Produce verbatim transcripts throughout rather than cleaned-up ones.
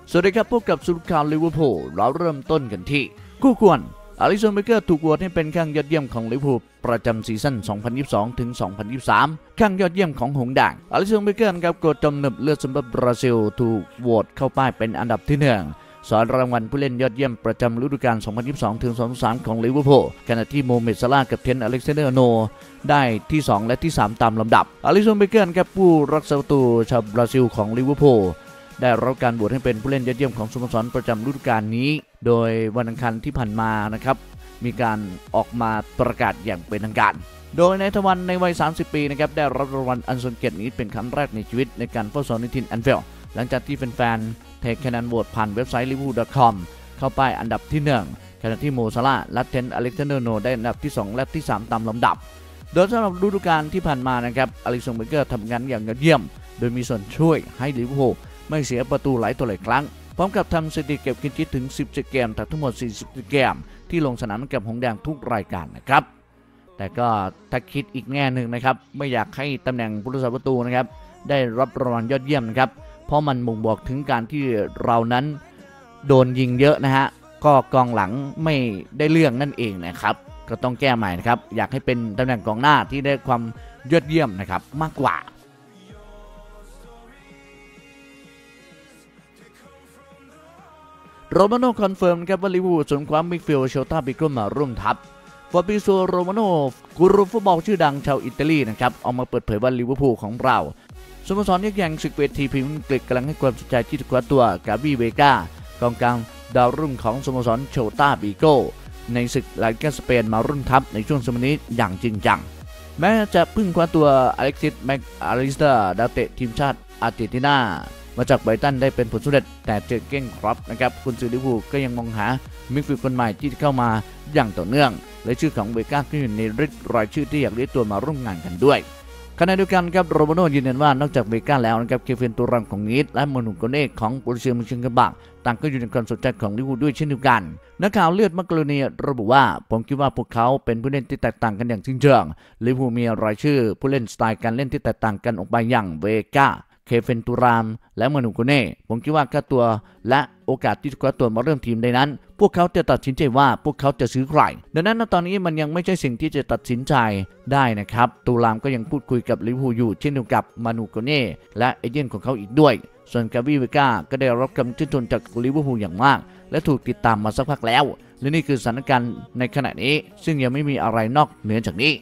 สวัสดีครับพบกับสุดข่าวลิเวอร์พูลเราเริ่มต้นกันที่คู่ควรอลิสันเบเกอร์ถูกโหวตให้เป็นข้างยอดเยี่ยมของลิเวอร์พูลประจำซีซั่น สองพันยี่สิบสอง ถึง สองพันยี่สิบสาม ข้างยอดเยี่ยมของหงส์แดงอลิสันเบเกอร์กับโกดจมหนึบเลือดสมบัติบราซิลถูกโหวตเข้าป้ายเป็นอันดับที่หนึ่งสอนรางวัลผู้เล่นยอดเยี่ยมประจำฤดูกาล สองพันยี่สิบสอง ถึง สองพันยี่สิบสาม ของลิเวอร์พูลขณะที่โมเมดซาลาห์กับเทรนต์อเล็กซานเดอร์อาร์โนลด์ได้ที่สองและที่สามตามลำดับอลิสันเบเกอร์กับผู้รักษาประตูชาวบราซิลของลิเวอร์พูลได้รับการโหวตให้เป็นผู้เล่นยอดเยี่ยมของสโมสรประจำฤดูกาลนี้โดยวันอังคารที่ผ่านมานะครับมีการออกมาประกาศอย่างเป็นทางการโดยในทวันในวัยสามสิบปีนะครับได้รับรางวัลอันทรงเกียรตินี้เป็นครั้งแรกในชีวิตในการเฝ้าซ้อมในถิ่นแอนฟิลด์หลังจากที่แฟนๆเทคะแนนโหวตผ่านเว็บไซต์ ลิเวอร์พูล ดอท คอม เข้าไปอันดับที่หนึ่งขณะที่โมซาลาห์และเทรนต์อเล็กซานเดอร์อาร์โนลด์ได้อันดับที่สองและที่สามตามลำดับโดยสำหรับฤดูกาลที่ผ่านมานะครับอลิสันเบเกอร์ทำงานอย่างยอดเยี่ยมโดยมีส่วนช่วยให้ลิเวอร์พูลไม่เสียประตูหลายต่อหลายครั้งพร้อมกับทำสถิติเก็บคลีนชีทถึงสิบเจ็ดเกมจากทั้งหมดสี่สิบเกมที่ลงสนามกับหงส์แดงทุกรายการนะครับแต่ก็ถ้าคิดอีกแง่หนึ่งนะครับไม่อยากให้ตำแหน่งผู้รักษาประตูนะครับได้รับรางวัลยอดเยี่ยมนะครับเพราะมันบ่งบอกถึงการที่เรานั้นโดนยิงเยอะนะฮะก็กองหลังไม่ได้เรื่องนั่นเองนะครับก็ต้องแก้ใหม่นะครับอยากให้เป็นตำแหน่งกองหน้าที่ได้ความยอดเยี่ยมนะครับมากกว่าโรมาโน่คอนเฟิร์มครับว่าลิเวอร์พูลส่งความมิดฟิลด์เชลตาบิโก้มาร่วมทัพฟาบิโซโรมาโน่กูรูฟุตบอลชื่อดังชาวอิตาลีนะครับออกมาเปิดเผยว่าลิเวอร์พูลของเราสโมสรยักษ์ใหญ่ศึกเวทีพรีเมียร์ลีกกำลังให้ความสนใจที่จะคว้าตัวกาบิเวกากองกลางดาวรุ่งของสโมสรเชลตาบิโก้ในศึกลาลิก้าสเปนมาร่วมทัพในช่วงสมัยนี้อย่างจริงจังแม้จะเพิ่งคว้าตัวอเล็กซิสแม็กอาริสเตอร์ดาวเตะทีมชาติอาร์เจนตินามาจากไบรตันได้เป็นผลสำเร็จแต่เจอเก้งครับนะครับกุนซือลิเวอร์พูลก็ยังมองหามิดฟิลด์คนใหม่ที่จะเข้ามาอย่างต่อเนื่องและชื่อของเวก้าก็อยู่ในรายชื่อที่อยากเรียกตัวมาร่วมงานกันด้วยขณะเดียวกันครับโรมาโน่ยืนยันว่านอกจากเวก้าแล้วนะครับเคฟินตูรัมของนีดและมนุโกเน่ของโบรุสเซียมอนเชนกลาบากต่างก็อยู่ในความสนใจของลิเวอร์พูลด้วยเช่นเดียวกันนักข่าวเลือดมักกะโรนีระบุว่าผมคิดว่าพวกเขาเป็นผู้เล่นที่แตกต่างกันอย่างสิ้นเชิงลิเวอร์พูลมีรายชื่อผู้เล่นสไตล์การเล่นที่แตกต่างกันออกไปอย่างเวก้าเคเฟนตูรามและมานูโกเน่ผมคิดว่าค่าตัวและโอกาสที่จะคว้าตัวมาเริ่มทีมได้นั้นพวกเขาจะตัดสินใจว่าพวกเขาจะซื้อใครดังนั้นตอนนี้มันยังไม่ใช่สิ่งที่จะตัดสินใจได้นะครับตูรามก็ยังพูดคุยกับลิเวอร์พูลอยู่เช่นเดียวกับมานูโกเน่และเอเจนต์ของเขาอีกด้วยส่วนกาบิเวก้าก็ได้รับคำชื่นชมจากลิเวอร์พูลอย่างมากและถูกติดตามมาสักพักแล้วและนี่คือสถานการณ์ในขณะนี้ซึ่งยังไม่มีอะไรนอกเหนือจากนี้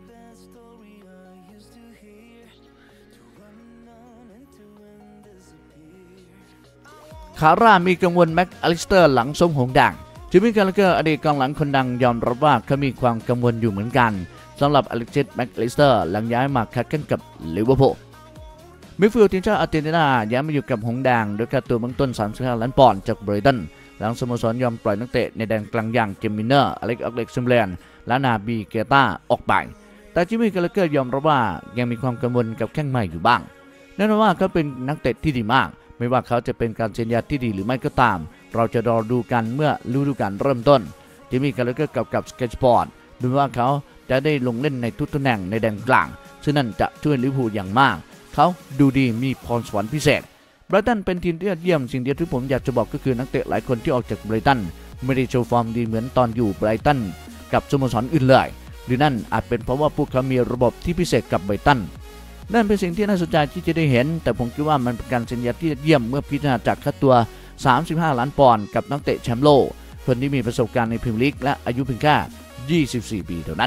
คาร่ามีกังวลแม็กอลิสเตอร์หลังส้มหงส์แดงจิมมี่คาร์เลเกอร์อดีตกองหลังคนดังยอมรับว่าเขามีความกังวลอยู่เหมือนกันสำหรับอเล็กซิสแม็กอลิสเตอร์หลังย้ายมาคัดกันกับลิเวอร์พูลมิดฟิลด์ทีมชาติอาร์เจนตินาย้ายมาอยู่กับหงส์แดงโดยค่าตัวเบื้องต้นสามสิบห้าล้านปอนด์จากไบรตันหลังสโมสรยอมปล่อยนักเตะในแดนกลางอย่างเจมิเนอร์อเล็กออกเล็กซิมเลนและนาบีเกต้าออกไปแต่จิมมี่คาร์เลเกอร์ยอมรับว่ายังมีความกังวลกับแข้งใหม่อยู่บ้างแน่นอนว่าเขาเป็นนักเตะที่ดีมากไม่ว่าเขาจะเป็นการเซ็นสัญญาที่ดีหรือไม่ก็ตามเราจะรอดูกันเมื่อฤดูกาลเริ่มต้นจิมมี่คาร์เลเกอร์กับกับสเก็ตบอร์ดดูว่าเขาจะได้ลงเล่นในทุกตำแหน่งในแดนกลางซึ่งนั่นจะช่วยลิเวอร์พูลอย่างมากเขาดูดีมีพรสวรรค์พิเศษไบรตันเป็นทีมที่ยอดเยี่ยมสิ่งเดียวที่ผมอยากจะบอกก็คือนักเตะหลายคนที่ออกจากไบรตันไม่ได้โชว์ฟอร์มดีเหมือนตอนอยู่ไบรตันกับสโมสรอื่นเลยหรือนั่นอาจเป็นเพราะว่าพวกเขามีระบบที่พิเศษกับไบรตันนั่นเป็นสิ่งที่น่าสนใจที่จะได้เห็นแต่ผมคิดว่ามันเป็นการเซ็นสัญญาที่เยี่ยมเมื่อพิจารณาจากค่าตัวสามสิบห้าล้านปอนด์กับนักเตะแชมป์โลกคนที่มีประสบการณ์ในพรีเมียร์ลีกและอายุเพียงแค่ยี่สิบสี่ปีเท่านั้น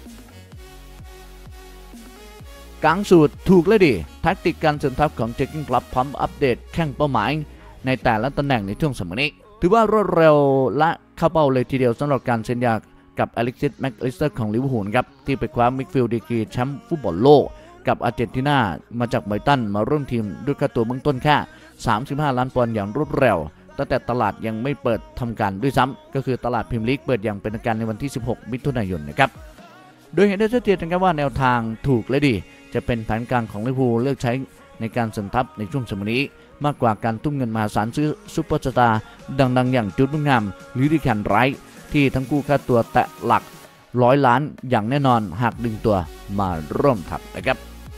กลางสูตรถูกเลยดิแทคติกการเสริมทัพของเจคกิ้งคลับพร้อมอัปเดตแข่งเป้าหมายในแต่ละตำแหน่งในช่วงสมัยนี้ถือว่ารวดเร็วและเข้าเป้าเลยทีเดียวสำหรับการเซ็นสัญญากับอเล็กซิสแม็กอลิสเตอร์ของลิเวอร์พูลครับที่ไปคว้ามิดฟิลด์ดีกรีแชมป์ฟุตบอลโลกกับอาร์เจนตินามาจากไบรตันมาร่วมทีมด้วยค่าตัวเบื้องต้นแค่สามสิบห้าล้านปอนด์อย่างรวดเร็วตั้งแต่ตลาดยังไม่เปิดทำการด้วยซ้ำก็คือตลาดพรีเมียร์ลีกเปิดอย่างเป็นทางการในวันที่สิบหกมิถุนายนนะครับโดยเห็นได้ชัดเจนนะครับว่าแนวทางถูกและดีจะเป็นแผนการของลิเวอร์พูลเลือกใช้ในการเสริมทัพในช่วงสมัยนี้มากกว่าการทุ่มเงินมหาศาลซื้อซุปเปอร์สตาร์ดังๆอย่างจูดบุญงามหรือดิแคนไรท์ที่ทั้งคู่ค่าตัวแตะหลักร้อยล้านอย่างแน่นอนหากดึงตัวมาร่วมทัพนะครับ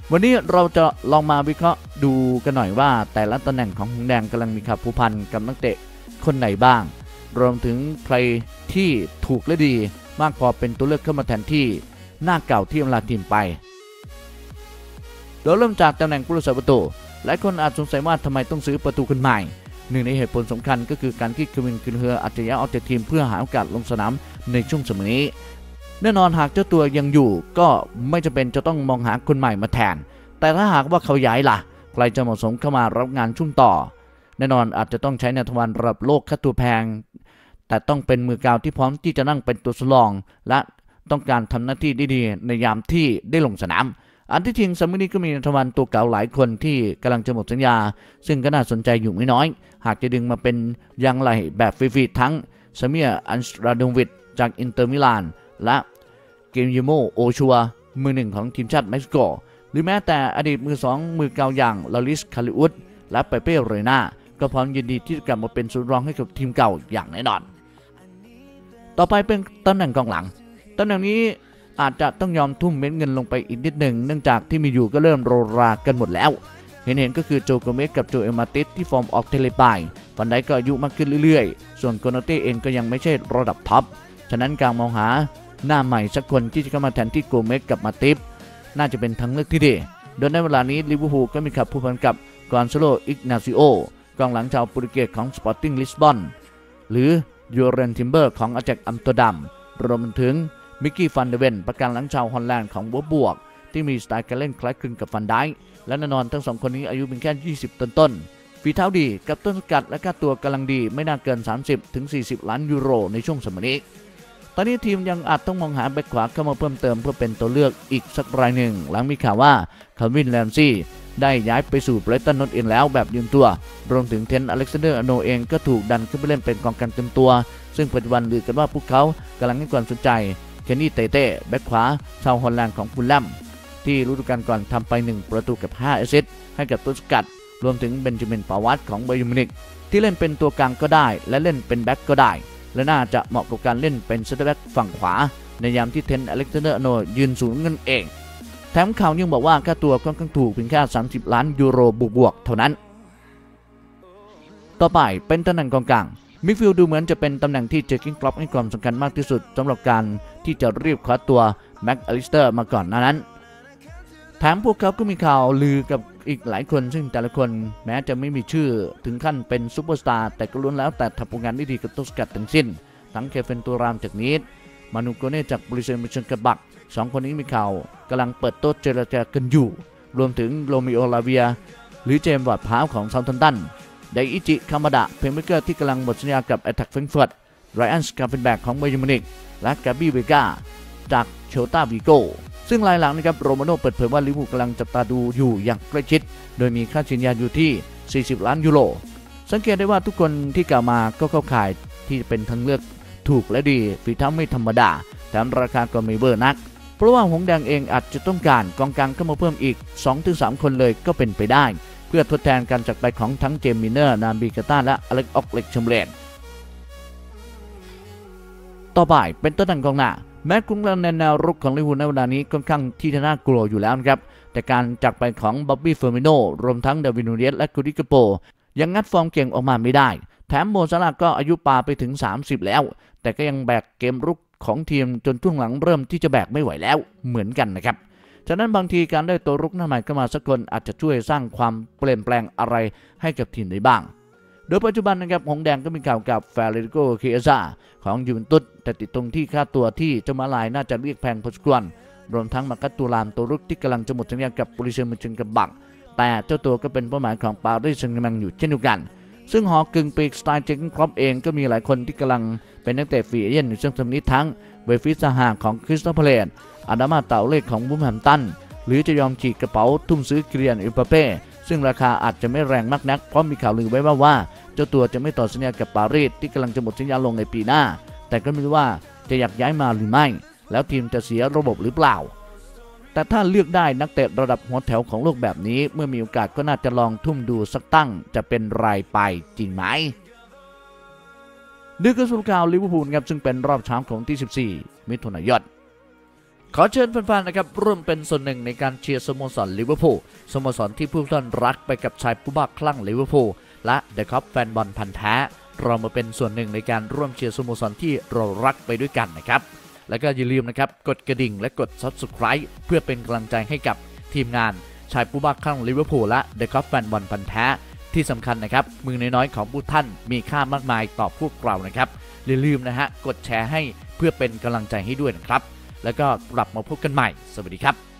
วันนี้เราจะลองมาวิเคราะห์ดูกันหน่อยว่าแต่ละตำแหน่งของหงส์แดงกำลังมีข่าวผูกพันกับนักเตะคนไหนบ้างรวมถึงใครที่ถูกและดีมากพอเป็นตัวเลือกเข้ามาแทนที่หน้าเก่าที่อำลาทีมไปโดยเริ่มจากตำแหน่งผู้รักษาประตูหลายคนอาจสงสัยว่าทำไมต้องซื้อประตูคนใหม่หนึ่งในเหตุผลสำคัญก็คือการที่เควินคินเฮอร์อาจจะย้ายออกจากทีมเพื่อหาโอกาสลงสนามในช่วงสมัยนี้แน่นอนหากเจ้าตัวยังอยู่ก็ไม่จำเป็นจะต้องมองหาคนใหม่มาแทนแต่ถ้าหากว่าเขาย้ายล่ะใครจะเหมาะสมเข้ามารับงานช่วงต่อแน่นอนอาจจะต้องใช้ในทวารระดับโลกค่าตัวแพงแต่ต้องเป็นมือกาวที่พร้อมที่จะนั่งเป็นตัวสำรองและต้องการทำหน้าที่ได้ดีในยามที่ได้ลงสนามอันที่จริงสมัยนี้ก็มีทวารตัวเก่าหลายคนที่กำลังจะหมดสัญญาซึ่งก็น่าสนใจอยู่ไม่น้อยหากจะดึงมาเป็นยังไหลแบบฟรีๆทั้งซาเมียอันสราโดวิชจากอินเตอร์มิลานและเกมยิโมโอชัวมือหนึ่งของทีมชาติเม็กซิโกหรือแม้แต่อดีตมือสองมือเก่าอย่างลาลิสคาริอุสและเปเป้เรน่าก็พร้อมยินดีที่จะกลับมาเป็นศูนย์รองให้กับทีมเก่าอย่างแน่นอนต่อไปเป็นตำแหน่งกองหลังตำแหน่งนี้อาจจะต้องยอมทุ่มเม็ดเงินลงไปอีกนิดหนึ่งเนื่องจากที่มีอยู่ก็เริ่มโรรากันหมดแล้วเห็นเห็นก็คือโจโกเมสกับโจเอลมาติสที่ฟอร์มออกเทเลปายฟันไดก็อายุมากขึ้นเรื่อยๆส่วนโกนาเต้เองก็ยังไม่ใช่ระดับท็อปฉะนั้นการมองหาหน้าใหม่สักคนที่จะเข้ามาแทนที่โกเมสกับมาติสน่าจะเป็นทางเลือกที่ดีโดยในเวลานี้ลิเวอร์พูลก็มีข่าวผูกพันกับกอนซาโลอิกนาซิโอกองหลังชาวโปรตุเกสของสปอร์ติ้งลิสบอนหรือยูเรนทิมเบอร์ของอาแจ็คอัมสเตอร์ดัมรวมถึงมิกกี้ฟันเดเวนประกันหลังชาวฮอลแลนด์ของบัวบวกที่มีสไตล์การเล่นคล้ายคลึงกับฟันไดและแน่นอนทั้งสองคนนี้อายุเพียงแค่ยี่สิบต้นๆฝีเท้าดีกับต้นสกัดและค่าตัวกำลังดีไม่น่าเกิน สามสิบถึงสี่สิบ ล้านยูโรในช่วงสมัยนี้ตอนนี้ทีมยังอาจต้องมองหาแบ็คขวาเข้ามาเพิ่มเติมเพื่อเป็นตัวเลือกอีกสักรายหนึ่งหลังมีข่าวว่าคาร์วินแลมซี่ได้ย้ายไปสู่ไบรตันนอตเอ็นแล้วแบบยืมตัวรวมถึงเทนอเล็กซานเดอร์อาโนเองก็ถูกดันขึ้นไปเล่นเป็นกองกลางเต็มตัวซึ่งปัจจุบันลือกันว่าพวกเขากำลังให้ความสนใจเคนนี่เตเต้แบ็คขวาชาวฮอลแลนด์ของฟูลแลมที่ฤดูกาลก่อนทำไปหนึ่งประตูกับห้าแอสซิสต์ให้กับต้นสกัดรวมถึงเบนจามินปาวัตของไบเยิร์นมิวนิกที่เล่นเป็นตัวกลางก็ได้และเล่นเป็นแบ็คก็ได้และน่าจะเหมาะกับการเล่นเป็นเซนเตอร์แบ็คฝั่งขวาในยามที่เทนอเล็กซานเดอร์อาโนยืนสูงเงินเองแถมข่าวยังบอกว่าค่าตัวค่อนข้างถูกเพียงแค่สามสิบล้านยูโรบวกๆเท่านั้นต่อไปเป็นตำแหน่งกองกลางมิดฟิลด์ดูเหมือนจะเป็นตำแหน่งที่เจอร์กิ้งคล็อปให้ความสำคัญมากที่สุดสำหรับการที่จะรีบคว้าตัวแม็กอลิสเตอร์มาก่อนหน้านั้นแถมพวกเขาก็มีข่าวลือกับอีกหลายคนซึ่งแต่ละคนแม้จะไม่มีชื่อถึงขั้นเป็นซูเปอร์สตาร์แต่ก็ล้วนแล้วแต่ทำผลงานได้ดีกับต้นสกัดทั้งสิ้นทั้งเคเฟนตูรามจากนีดมานูโกเน่จากบริเซนมิชเชนกบักสองคนนี้มีข่าวกำลังเปิดโต๊ะเจรจากันอยู่รวมถึงโรมิโอลาเวียหรือเจมส์วอร์ดพาวของเซาท์แฮมป์ตันไดอิจิคามาดะเพลย์เมคเกอร์ที่กำลังหมดสัญญากับแอตแทคเฟรนก์เฟิร์ตไรอันสกาเฟนแบกของไบเยิร์นมิวนิกและกาบี้เวกาจากเชลตาวิโกซึ่งรายหลังนะครับโรมาโน่เปิดเผยว่าลิเวอร์พูลกำลังจับตาดูอยู่อย่างใกล้ชิดโดยมีค่าสัญญาอยู่ที่สี่สิบล้านยูโรสังเกตได้ว่าทุกคนที่กล่าวมาก็เข้าข่ายที่เป็นทางเลือกถูกและดีฝีเท้าไม่ธรรมดาแถมราคาก็ไม่เบอร์นักเพราะว่าหงส์แดงเองอาจจะต้องการกองกลางเข้ามาเพิ่มอีก สองถึงสาม คนเลยก็เป็นไปได้เพื่อทดแทนการจากไปของทั้งเจมส์มิลเนอร์นามบีกาต้าและอเล็กออกเล็กชัมเบร์เลนต่อไปเป็นตำแหน่งกองหน้าแม้กลุ่มในแนวรุกของลิเวอร์พูลในเวลานี้ค่อนข้างที่จะน่ากลัวอยู่แล้วนะครับแต่การจากไปของบ๊อบบี้เฟอร์มิโนรวมทั้งเดวิดนูเนสและคูดิกาโปยังงัดฟอร์มเก่งออกมาไม่ได้แถมโมซาลาก็อายุปาไปถึงสามสิบแล้วแต่ก็ยังแบกเกมรุกของทีมจนช่วงหลังเริ่มที่จะแบกไม่ไหวแล้วเหมือนกันนะครับฉะนั้นบางทีการได้ตัวรุกหน้าใหม่เข้ามาสักคนอาจจะช่วยสร้างความเปลี่ยนแปลงอะไรให้กับทีมได้บ้างโดยปัจจุบันนะครับหงส์แดงก็มีข่าวกับเฟเดริโก เคียซ่าของยูเวนตุสแต่ติดตรงที่ค่าตัวที่เจ้ามาลายน่าจะเรียกแพงพอสมควรรวมทั้งมาคัตตูรามตัวรุกที่กำลังจะหมดสัญญากับบริเซนมิชเชนกบักแต่เจ้าตัวก็เป็นเป้าหมายของปารีสแซงต์แชร์แมงอยู่เช่นเดียวกันซึ่งหอกึ่งปีกสไตล์เจอร์กิ้งคล็อปเองก็มีหลายคนที่กำลังเป็นนักเตะฟรีเอเจนต์อยู่ช่วงสมัยนี้ทั้งเวฟิสฮาของคริสตัลพาเลซอาดามาเตาเล่ของบูมแฮมตันหรือจะยอมฉีกกระเป๋าทุ่มซื้อเกรียนอิปาเป้ซึ่งราคาอาจจะไม่แรงมากนักเพราะมีข่าวลือไว้ว่าว่าเจ้าตัวจะไม่ต่อสัญญากับปารีสที่กำลังจะหมดสัญญาลงในปีหน้าแต่ก็ไม่รู้ว่าจะอยากย้ายมาหรือไม่แล้วทีมจะเสียระบบหรือเปล่าแต่ถ้าเลือกได้นักเตะระดับหัวแถวของโลกแบบนี้เมื่อมีโอกาสก็น่าจะลองทุ่มดูสักตั้งจะเป็นรายไปจริงไหมดูกระสุนข่าวลิเวอร์พูลครับซึ่งเป็นรอบเช้าของที่สิบสี่มิถุนายนขอเชิญแฟนๆนะครับร่วมเป็นส่วนหนึ่งในการเชียร์สโมสรลิเวอร์พูลสโมสรที่ผู้ท่านรักไปกับชายผู้บ้าคลั่งลิเวอร์พูลและเดอะคอปแฟนบอลพันธุ์แท้เรามาเป็นส่วนหนึ่งในการร่วมเชียร์สโมสรที่เรารักไปด้วยกันนะครับแล้วก็อย่าลืมนะครับกดกระดิ่งและกด ซับสไครบ์ เพื่อเป็นกำลังใจให้กับทีมงานชายผู้บ้าคลั่งลิเวอร์พูลและเดอะคอปแฟนบอลพันธุ์แท้ที่สำคัญนะครับมือน้อยๆของผู้ท่านมีค่ามากมายต่อพวกเรานะครับอย่าลืมนะฮะกดแชร์ให้เพื่อเป็นกำลังใจให้ด้วยนะครับแล้วก็กลับมาพบกันใหม่สวัสดีครับ